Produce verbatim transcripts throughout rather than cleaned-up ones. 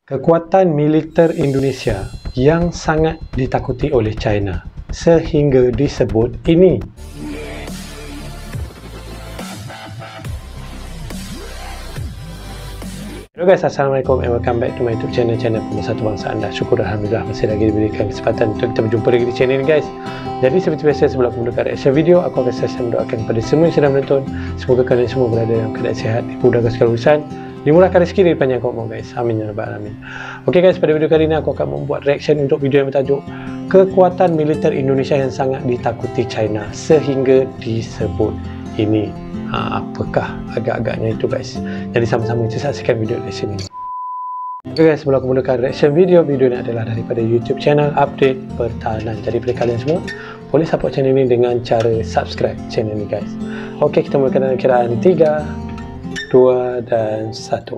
Kekuatan militer Indonesia yang sangat ditakuti oleh China sehingga disebut ini. Hello guys, Assalamualaikum and welcome back to my YouTube channel, channel Pemersatu Bangsa anda. Syukur Alhamdulillah masih lagi diberikan kesempatan untuk kita berjumpa lagi di channel ini guys. Jadi seperti biasa sebelum aku mulakan reaction video, aku akan selesai mendoakan kepada semua yang sedang menonton. Semoga kalian semua berada dalam keadaan sihat, dimudahkan segala urusan, dimurahkan rezeki dari panjang umur guys. Amin ya rabbal alamin. Okey guys, pada video kali ini aku akan membuat reaction untuk video yang bertajuk Kekuatan Militer Indonesia yang sangat ditakuti China sehingga disebut ini. Ha, apakah agak-agaknya itu guys? Jadi sama-sama kita saksikan video reaction ini. Okay guys, sebelum aku mulakan reaction video, video ini adalah daripada YouTube channel Update Pertahanan. Jadi pada kalian semua boleh support channel ini dengan cara subscribe channel ini guys. Okey, kita mulakan dalam kiraan tiga, dua dan satu.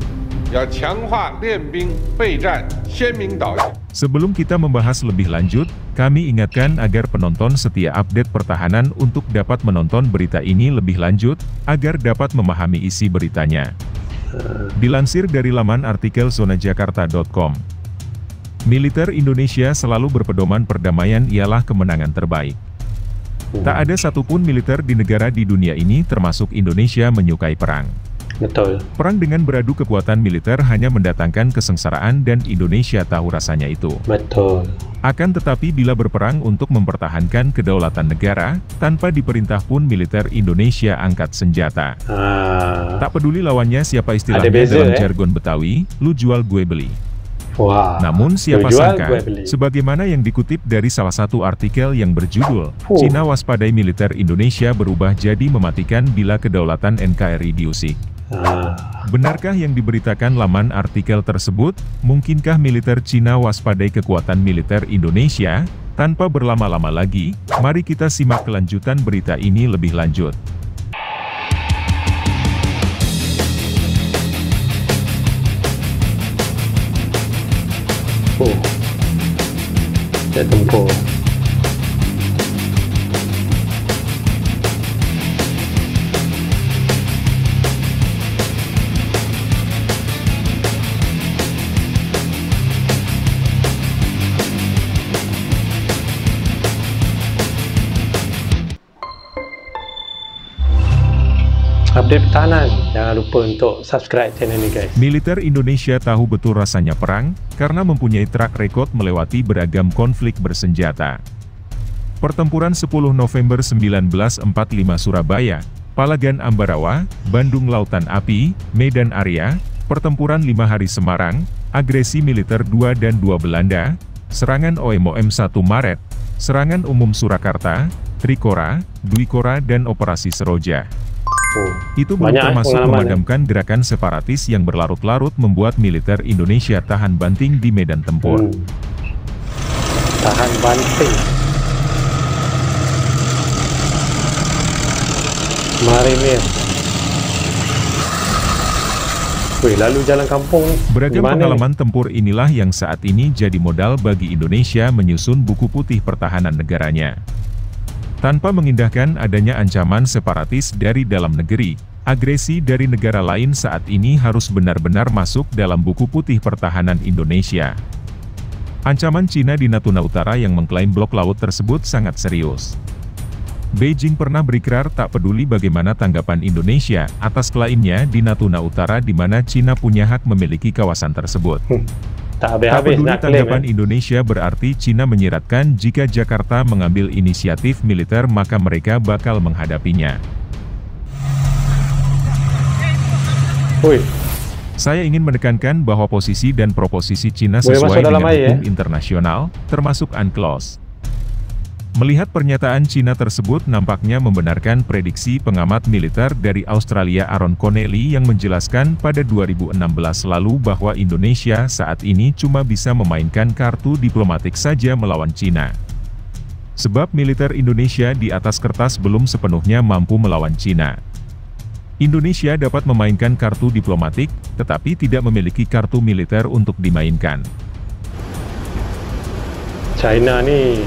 Sebelum kita membahas lebih lanjut, kami ingatkan agar penonton setia update pertahanan untuk dapat menonton berita ini lebih lanjut, agar dapat memahami isi beritanya. Dilansir dari laman artikel zona jakarta titik com. Militer Indonesia selalu berpedoman perdamaian ialah kemenangan terbaik. Tak ada satupun militer di negara di dunia ini termasuk Indonesia menyukai perang. Betul. Perang dengan beradu kekuatan militer hanya mendatangkan kesengsaraan dan Indonesia tahu rasanya itu. Betul. Akan tetapi bila berperang untuk mempertahankan kedaulatan negara, tanpa diperintah pun militer Indonesia angkat senjata. Ah. Tak peduli lawannya siapa istilahnya beza, dalam eh? jargon Betawi, lu jual gue beli. Wah. Namun siapa jual, sangka, sebagaimana yang dikutip dari salah satu artikel yang berjudul, Fuh. Cina waspadai militer Indonesia berubah jadi mematikan bila kedaulatan N K R I diusik. Ah. Benarkah yang diberitakan laman artikel tersebut? Mungkinkah militer Cina waspadai kekuatan militer Indonesia? Tanpa berlama-lama lagi, mari kita simak kelanjutan berita ini lebih lanjut. Oh. Jet tempur. Update pertahanan, jangan lupa untuk subscribe channel ini guys. Militer Indonesia tahu betul rasanya perang, karena mempunyai track record melewati beragam konflik bersenjata. Pertempuran sepuluh November seribu sembilan ratus empat puluh lima Surabaya, Palagan Ambarawa, Bandung Lautan Api, Medan Area, Pertempuran lima Hari Semarang, Agresi Militer dua dan dua Belanda, Serangan O M O M satu Maret, Serangan Umum Surakarta, Trikora, Dwikora dan Operasi Seroja. Oh, itu belum termasuk memadamkan gerakan separatis yang berlarut-larut membuat militer Indonesia tahan banting di medan tempur. Hmm. Tahan banting. Marinir. Wih, lalu jalan kampung. Beragam Dimana pengalaman ini? tempur inilah yang saat ini jadi modal bagi Indonesia menyusun buku putih pertahanan negaranya. Tanpa mengindahkan adanya ancaman separatis dari dalam negeri, agresi dari negara lain saat ini harus benar-benar masuk dalam buku putih pertahanan Indonesia. Ancaman Cina di Natuna Utara yang mengklaim blok laut tersebut sangat serius. Beijing pernah berikrar tak peduli bagaimana tanggapan Indonesia atas klaimnya di Natuna Utara di mana Cina punya hak memiliki kawasan tersebut. Hmm. Tak, tak peduli tanggapan klaim, Indonesia berarti Cina menyiratkan jika Jakarta mengambil inisiatif militer maka mereka bakal menghadapinya. Ui. Saya ingin menekankan bahwa posisi dan proposisi Cina Boleh sesuai dengan air, hukum ya? internasional, termasuk UNCLOS. Melihat pernyataan Cina tersebut nampaknya membenarkan prediksi pengamat militer dari Australia Aaron Connelly yang menjelaskan pada dua ribu enam belas lalu bahwa Indonesia saat ini cuma bisa memainkan kartu diplomatik saja melawan Cina. Sebab militer Indonesia di atas kertas belum sepenuhnya mampu melawan Cina. Indonesia dapat memainkan kartu diplomatik, tetapi tidak memiliki kartu militer untuk dimainkan. China nih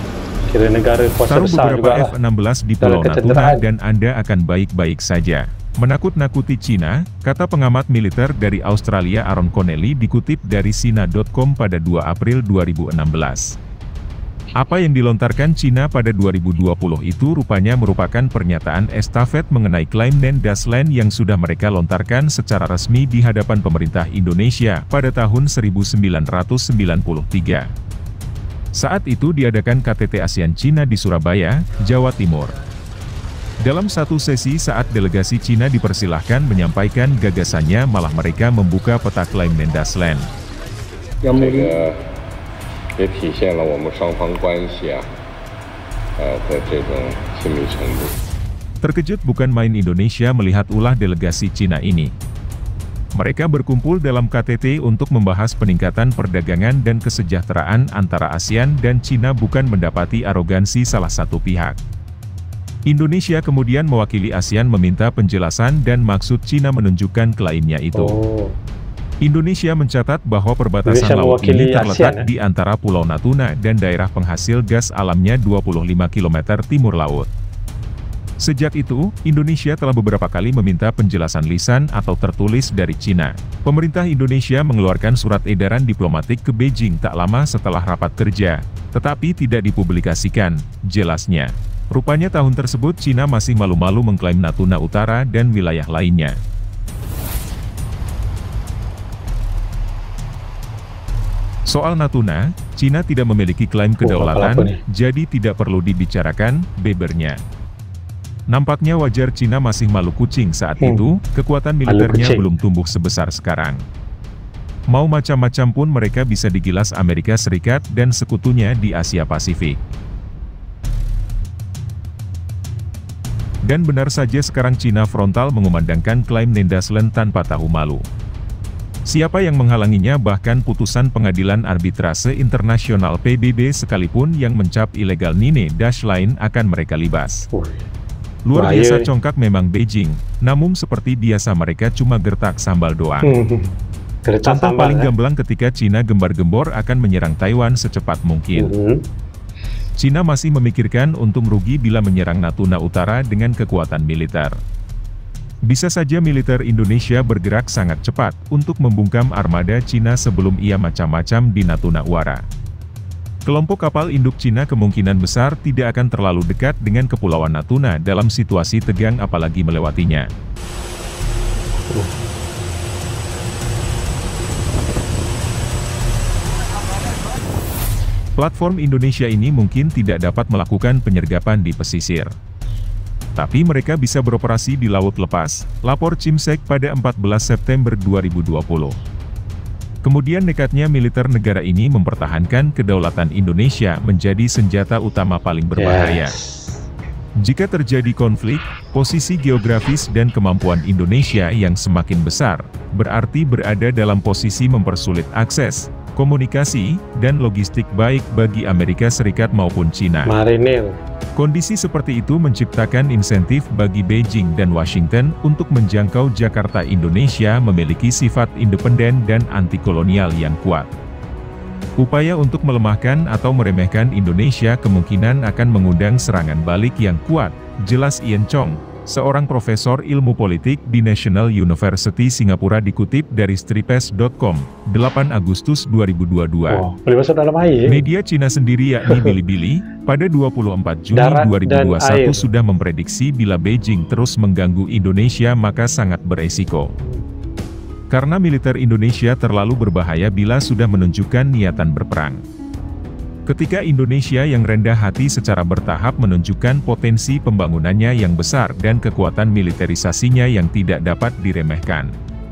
kira negara kuasa taruh besar beberapa juga F enam belas di Pulau Natuna dan Anda akan baik-baik saja. Menakut-nakuti Cina, kata pengamat militer dari Australia Aaron Connelly dikutip dari Sina titik com pada dua April dua ribu enam belas. Apa yang dilontarkan Cina pada dua ribu dua puluh itu rupanya merupakan pernyataan estafet mengenai klaim Nendasland yang sudah mereka lontarkan secara resmi di hadapan pemerintah Indonesia pada tahun seribu sembilan ratus sembilan puluh tiga. Saat itu diadakan K T T ASEAN Cina di Surabaya, Jawa Timur. Dalam satu sesi saat delegasi Cina dipersilahkan menyampaikan gagasannya, malah mereka membuka peta klaim Nendasland. Yang mulia 也体现了我们双方关系啊，呃的这种亲密程度。 Terkejut bukan main Indonesia melihat ulah delegasi Cina ini. Mereka berkumpul dalam K T T untuk membahas peningkatan perdagangan dan kesejahteraan antara ASEAN dan Cina, bukan mendapati arogansi salah satu pihak. Indonesia kemudian mewakili ASEAN meminta penjelasan dan maksud Cina menunjukkan klaimnya itu. Oh. Indonesia mencatat bahwa perbatasan Indonesia laut ini terletak ASEAN, ya? di antara Pulau Natuna dan daerah penghasil gas alamnya dua puluh lima kilometer timur laut. Sejak itu, Indonesia telah beberapa kali meminta penjelasan lisan atau tertulis dari Cina. Pemerintah Indonesia mengeluarkan surat edaran diplomatik ke Beijing tak lama setelah rapat kerja, tetapi tidak dipublikasikan, jelasnya. Rupanya tahun tersebut Cina masih malu-malu mengklaim Natuna Utara dan wilayah lainnya. Soal Natuna, Cina tidak memiliki klaim kedaulatan, jadi tidak perlu dibicarakan, bebernya. Nampaknya wajar Cina masih malu kucing saat hmm. itu, kekuatan militernya belum tumbuh sebesar sekarang. Mau macam-macam pun mereka bisa digilas Amerika Serikat dan sekutunya di Asia Pasifik. Dan benar saja sekarang Cina frontal mengumandangkan klaim Nendasland tanpa tahu malu. Siapa yang menghalanginya? Bahkan putusan Pengadilan Arbitrase Internasional P B B sekalipun yang mencap ilegal Nendasland akan mereka libas. Luar biasa congkak memang Beijing, namun seperti biasa mereka cuma gertak sambal doang. Contoh paling gamblang ketika Cina gembar-gembor akan menyerang Taiwan secepat mungkin. Cina masih memikirkan untung rugi bila menyerang Natuna Utara dengan kekuatan militer. Bisa saja militer Indonesia bergerak sangat cepat untuk membungkam armada Cina sebelum ia macam-macam di Natuna Utara. Kelompok kapal induk Cina kemungkinan besar tidak akan terlalu dekat dengan Kepulauan Natuna dalam situasi tegang apalagi melewatinya. Platform Indonesia ini mungkin tidak dapat melakukan penyergapan di pesisir. Tapi mereka bisa beroperasi di laut lepas, lapor Cimsek pada empat belas September dua ribu dua puluh. Kemudian nekatnya militer negara ini mempertahankan kedaulatan Indonesia menjadi senjata utama paling berbahaya. Yes. Jika terjadi konflik, posisi geografis dan kemampuan Indonesia yang semakin besar, berarti berada dalam posisi mempersulit akses, komunikasi, dan logistik baik bagi Amerika Serikat maupun Cina. Marinir. Kondisi seperti itu menciptakan insentif bagi Beijing dan Washington untuk menjangkau Jakarta. Indonesia memiliki sifat independen dan anti-kolonial yang kuat. Upaya untuk melemahkan atau meremehkan Indonesia kemungkinan akan mengundang serangan balik yang kuat, jelas Ian Chong, seorang profesor ilmu politik di National University Singapura dikutip dari stripes dot com, delapan Agustus dua ribu dua puluh dua. Oh, dalam air. Media Cina sendiri yakni Bilibili, pada dua puluh empat Juni dua ribu dua puluh satu sudah memprediksi bila Beijing terus mengganggu Indonesia maka sangat beresiko. Karena militer Indonesia terlalu berbahaya bila sudah menunjukkan niatan berperang. Ketika Indonesia yang rendah hati secara bertahap menunjukkan potensi pembangunannya yang besar dan kekuatan militerisasinya yang tidak dapat diremehkan.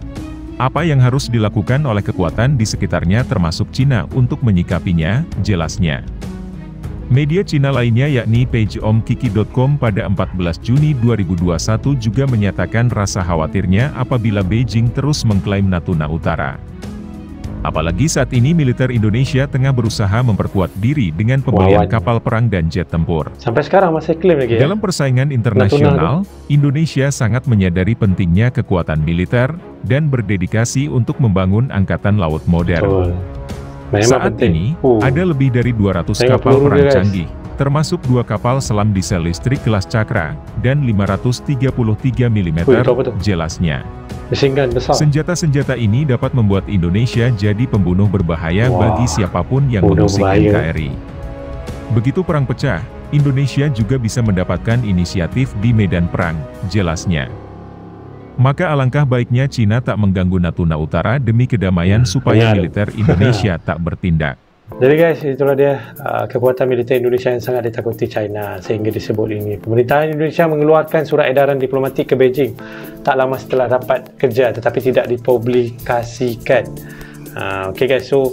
Apa yang harus dilakukan oleh kekuatan di sekitarnya termasuk Cina untuk menyikapinya, jelasnya. Media Cina lainnya yakni page om kiki dot com pada empat belas Juni dua ribu dua puluh satu juga menyatakan rasa khawatirnya apabila Beijing terus mengklaim Natuna Utara. Apalagi saat ini militer Indonesia tengah berusaha memperkuat diri dengan pembelian kapal perang dan jet tempur. Sampai sekarang masih klaim lagi ya? Dalam persaingan internasional, Indonesia sangat menyadari pentingnya kekuatan militer, dan berdedikasi untuk membangun angkatan laut modern. Saat ini, uh, ada lebih dari dua ratus kapal perang canggih, termasuk dua kapal selam diesel listrik kelas Cakra, dan lima ratus tiga puluh tiga milimeter, jelasnya. Senjata-senjata ini dapat membuat Indonesia jadi pembunuh berbahaya Wah, bagi siapapun yang mengusik N K R I. Begitu perang pecah, Indonesia juga bisa mendapatkan inisiatif di medan perang, jelasnya. Maka alangkah baiknya Cina tak mengganggu Natuna Utara demi kedamaian supaya militer Indonesia tak bertindak. Jadi guys, itulah dia uh, kekuatan militer Indonesia yang sangat ditakuti China sehingga disebut ini. Pemerintahan Indonesia mengeluarkan surat edaran diplomatik ke Beijing tak lama setelah rapat kerja tetapi tidak dipublikasikan. Uh, Okey guys, so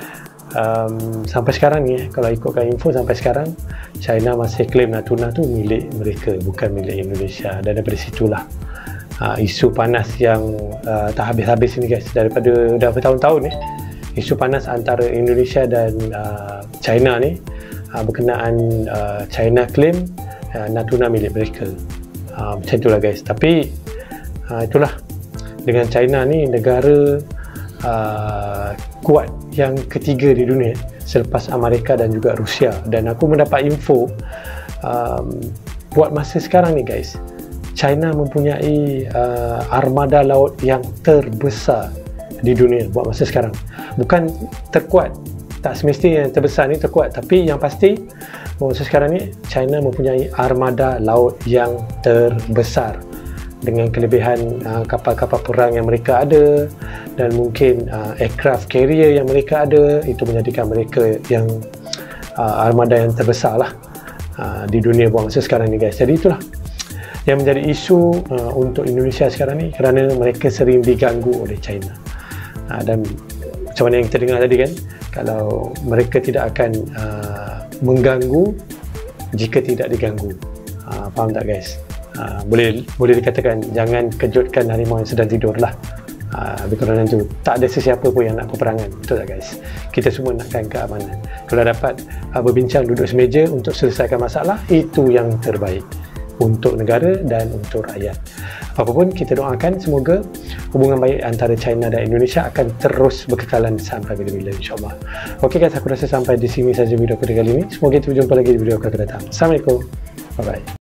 um, sampai sekarang ni, kalau ikutkan info sampai sekarang, China masih klaim Natuna tu milik mereka, bukan milik Indonesia. Dan daripada situlah uh, isu panas yang uh, tak habis-habis ni guys, daripada dah bertahun-tahun ni. Isu panas antara Indonesia dan uh, China ni uh, berkenaan uh, China claim uh, Natuna milik mereka. Uh, macam itulah guys. Tapi uh, itulah, dengan China ni negara uh, kuat yang ketiga di dunia selepas Amerika dan juga Rusia. Dan aku mendapat info um, buat masa sekarang ni guys, China mempunyai uh, armada laut yang terbesar di dunia buat masa sekarang. Bukan terkuat, tak semestinya yang terbesar ni terkuat, tapi yang pasti masa sekarang ni China mempunyai armada laut yang terbesar dengan kelebihan uh, kapal-kapal perang yang mereka ada dan mungkin uh, aircraft carrier yang mereka ada. Itu menjadikan mereka yang uh, armada yang terbesar lah uh, di dunia buat masa sekarang ni guys. Jadi itulah yang menjadi isu uh, untuk Indonesia sekarang ni, kerana mereka sering diganggu oleh China. Uh, dan macam mana yang kita dengar tadi kan, kalau mereka tidak akan uh, mengganggu jika tidak diganggu. Uh, faham tak guys? Uh, boleh boleh dikatakan jangan kejutkan harimau yang sedang tidur lah. Uh, lebih kurang itu, tak ada sesiapa pun yang nak peperangan, betul tak guys? Kita semua nakkan keamanan. Kalau dapat uh, berbincang duduk semeja untuk selesaikan masalah, itu yang terbaik untuk negara dan untuk rakyat. Apapun, kita doakan semoga hubungan baik antara China dan Indonesia akan terus berkekalan sampai bila-bila, insyaAllah. Okey guys, aku rasa sampai di sini saja video aku kali ini. Semoga kita berjumpa lagi di video akan datang. Assalamualaikum. Bye-bye.